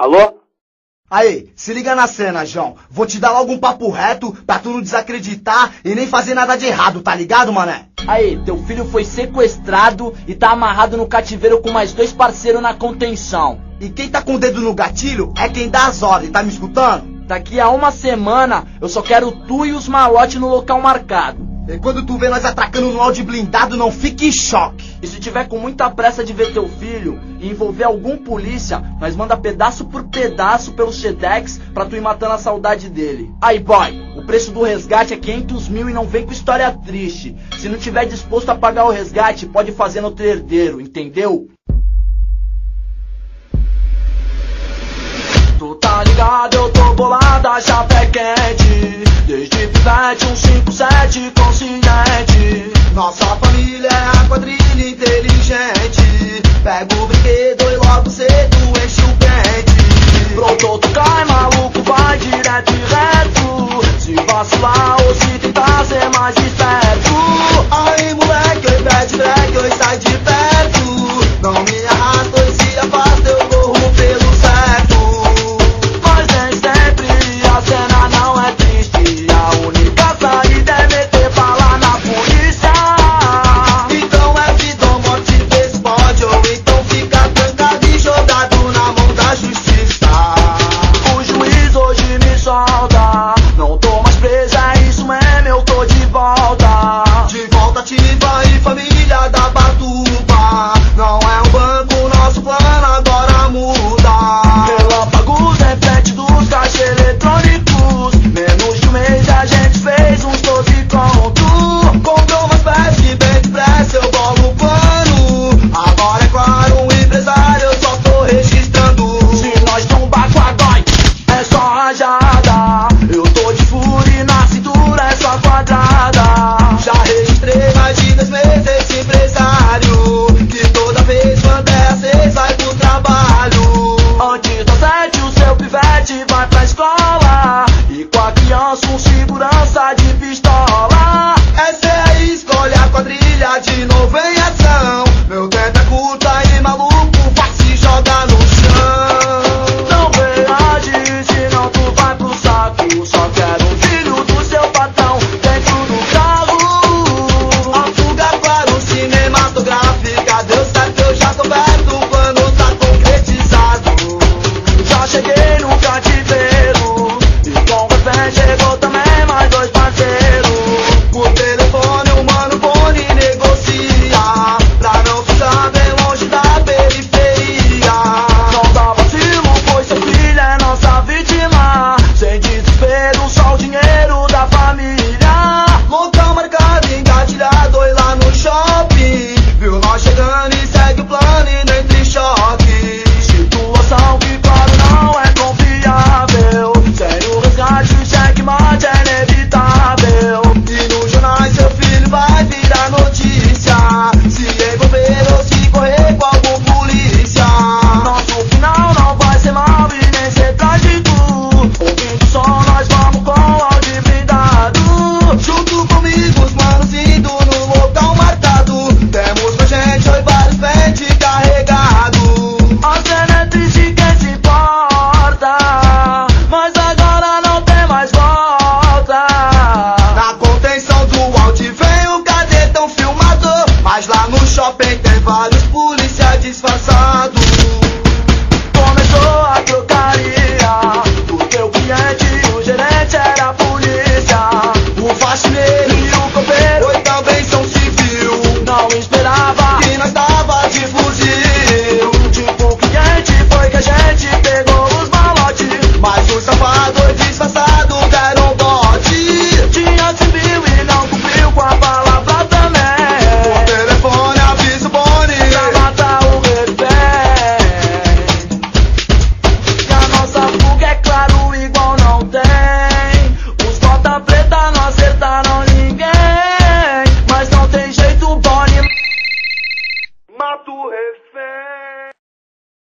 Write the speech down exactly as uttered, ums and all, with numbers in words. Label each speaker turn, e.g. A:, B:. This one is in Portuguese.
A: Alô?
B: Aí, se liga na cena, João. Vou te dar logo um papo reto pra tu não desacreditar e nem fazer nada de errado, tá ligado, mané?
C: Aí, teu filho foi sequestrado e tá amarrado no cativeiro com mais dois parceiros na contenção.
B: E quem tá com o dedo no gatilho é quem dá as ordens, tá me escutando?
C: Daqui a uma semana, eu só quero tu e os malotes no local marcado.
B: E quando tu vê nós atracando no áudio blindado, não fique em choque.
C: E se tiver com muita pressa de ver teu filho e envolver algum polícia, nós manda pedaço por pedaço pelo Sedex pra tu ir matando a saudade dele. Aí, boy, o preço do resgate é quinhentos mil e não vem com história triste. Se não tiver disposto a pagar o resgate, pode fazer no teu herdeiro, entendeu? Tu tá ligado, eu tô bolada, chapé quente. Desde pivete, um cinco sete consciente.
B: Nossa família é a quadrilha inteligente. Pega o brinquedo e logo cedo enche o pente.
C: Pronto, tu cai, maluco, vai direto e reto. Se vacilar ou se tentar ser mais esperto.
B: Aí moleque, oi pede break, oi sai de perto. Não me arrasta, oi se afasta, eu corro pelo certo.
C: Mas nem sempre a cena não é triste. A única saída é meter bala na polícia.
B: Então é vida ou morte, vez pode. Ou então fica trancado e jogado na mão da justiça.
C: O juiz hoje me solta. Não tô mais preso, é isso mesmo, eu tô de volta.
B: De volta ativa e família da Batuba. Não é um banco, nosso plano agora muda.
C: Relâmpagos, repete dos caixas eletrônicos. Menos de um mês a gente fez uns doze contos.
B: Comprou umas peças bem depressa, eu bolo o plano. Agora é claro, um empresário, eu só tô registrando.
C: Se nós tombar com a dói, é só rajada. Eu tô de fúria e na cintura é só quadrada.
B: Já registrei mais de dois meses esse empresário, que toda vez quando é às seis vai pro trabalho.
C: Antes das sete o seu pivete vai pra escola. E com a criança um segurança de pistola.
B: Essa é a escolha, a quadrilha de novo em ação. Meu tempo é curta e maluco vai se jogar no chão.
C: Não reage, senão tu vai pro saco. Só quero um filho do seu patrão dentro do carro.
B: A fuga para o cinematográfica deu certo, eu já tô perto, o plano tá concretizado.
C: Já cheguei no cativeiro e com você chegou também mais dois parceiros.
B: Por telefone o mano Boni negocia, pra não ficar bem longe da periferia.
C: Não dá vacilo, pois seu filho é nossa vítima. Sem desespero, só o dinheiro